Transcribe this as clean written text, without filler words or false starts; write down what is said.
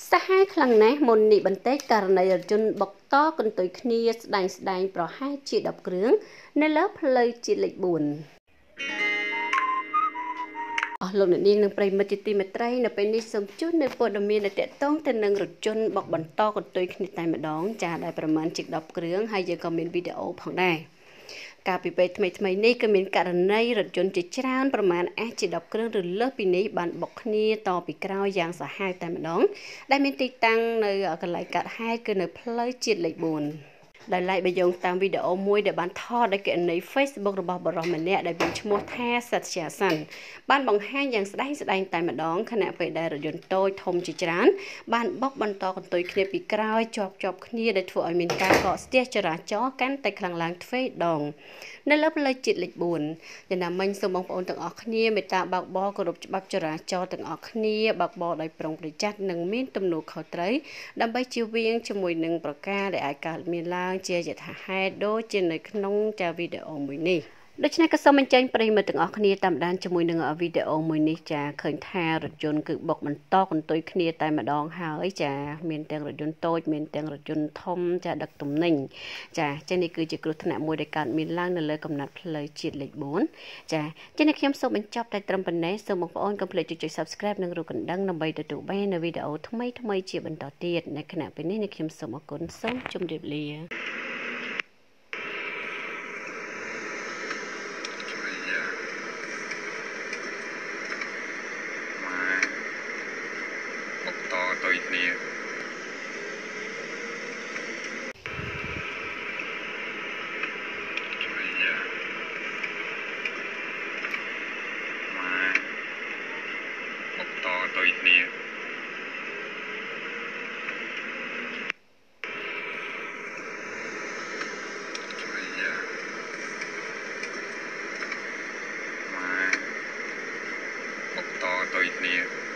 សហេតុខ្លាំងណាស់មុននេះបន្តិចករណីរថយន្តបុកតកន្ទុយគ្នាស្ដែងប្រហែលជា10គ្រឿងនៅលើផ្លូវជាតិលេខ4អស់លោកអ្នកនាងនិងប្រិយមិត្តជាទីមេត្រីនៅពេលនេះសូមជូននៅព័ត៌មានដែលតកតងទៅនឹងរថយន្តបុកបន្តកន្ទុយគ្នាតែម្ដងចាដែលប្រមាណជា10គ្រឿងហើយយើងក៏មានវីដេអូផងដែរកាលពីពេលថ្មីនេះក៏មានករណីរថយន្តជាច្រើនប្រមាណអាចជា10គ្រឿងឬលើសពីនេះបានបុកគ្នាតពីក្រោយយ៉ាងសាហាវតែម្ដងដែលមានទីតាំងនៅកន្លែងកើតហេតុគឺនៅផ្លូវជាតិលេខ4ដោយឡែកបើយោងតាមវីដេអូមួយដែលបានថតដោយគណនី Facebook របស់បរិសម្នាក់ដែលមានឈ្មោះថាសិទ្ធិជាសាន់បានបង្ហាញយ៉ាងស្ដែងតែម្ដងខណៈពេលដែលរថយន្តតូចធំជាច្រើនបានបុកបន្តកន្ទុយគ្នាពីក្រោយជាប់គ្នាដែលធ្វើឲ្យមានការកកស្ទះចរាចរណ៍កាន់តែខ្លាំងឡើងទ្វេដងនៅលើផ្លូវជាតិលេខ4យ៉ាងណាមិញសូមបងប្អូនទាំងអស់គ្នាមេត្តាបើកបរគោរពច្បាប់ចរាចរណ៍ទាំងអស់គ្នាបើកបរដោយប្រុងប្រយ័ត្ននិងមានទំនួលខុសត្រូវដើម្បីជៀសវាងជាមួយនឹងប្រការដែលអាចកើតមានឡើងជាយថាហេតុដូចជានៅក្នុងវីដេអូមួយនេះដូច្នេះក៏សូមអញ្ជើញប្រិយមិត្តទាំងអស់គ្នាតាមដានជាមួយនឹងវីដេអូមួយនេះចាឃើញថារថយន្តគឺបុកបន្តកន្ទុយគ្នាតែម្ដងហើយចាមានទាំងរថយន្តតូចមានទាំងរថយន្តធំចាដឹកទំនិញចាចឹងនេះគឺជាគ្រោះថ្នាក់មួយដែលកើតមានឡើងនៅលើកំណត់ផ្លូវជាតិលេខ4ចាចឹងនេះខ្ញុំសូមបញ្ចប់តែត្រឹមប៉ុណ្ណេះសូមបងប្អូនកុំភ្លេចចុច Subscribe និងរូបកណ្ដឹងដើម្បីទទួលបាននូវវីដេអូថ្មីជាបន្តទៀតនៅខណៈពេលនេះខ្ញុំសូមអរគុណសូមជម្រាបលាតយគ្នាជួយយ៉ាមកតយគ្នាជួយយ៉ាមកតយគ្នា